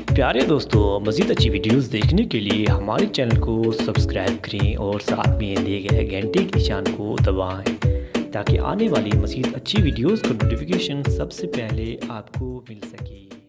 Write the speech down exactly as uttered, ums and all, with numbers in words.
प्यारे दोस्तों, मज़ीद अच्छी वीडियोस देखने के लिए हमारे चैनल को सब्सक्राइब करें और साथ में दिए गए घंटे के निशान को दबाएं ताकि आने वाली मज़ीद अच्छी वीडियोस का नोटिफिकेशन सबसे पहले आपको मिल सके।